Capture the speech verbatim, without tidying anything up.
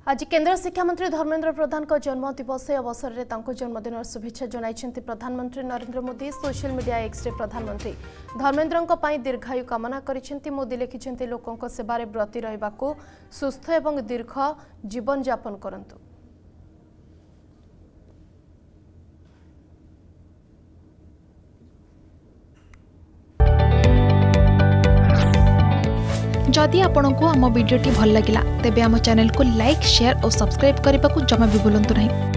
आज केंद्र शिक्षा मंत्री धर्मेंद्र प्रधान का जन्म दिवस अवसर में जन्मदिन शुभेच्छा जनाइछन्ति प्रधानमंत्री Narendra Modi. Social media X रे प्रधानमंत्री धर्मेंद्र दीर्घायु कामना करिसेंति। मोदी लिखिसेंति लोकों सेवारे ब्रती रहिबाकु सुस्थ एवं दीर्घ जीवन यापन करंतु। जदि आपंक आम भिडी भल लगा तेब आम चैनल को लाइक शेयर और सब्सक्राइब करने को जमा भी भूलु नहीं।